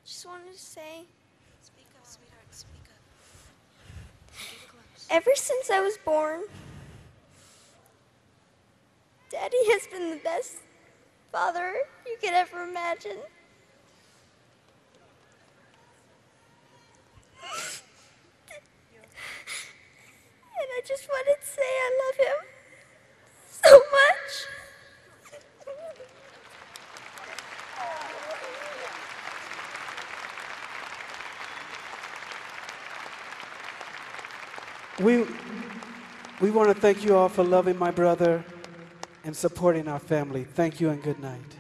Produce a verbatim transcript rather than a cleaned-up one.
just wanted to say, Speak up, sweetheart, speak up. Get close. ever since I was born, Daddy has been the best father you could ever imagine. And I just wanted to say I love him so much. We, we want to thank you all for loving my brother and supporting our family. Thank you and good night.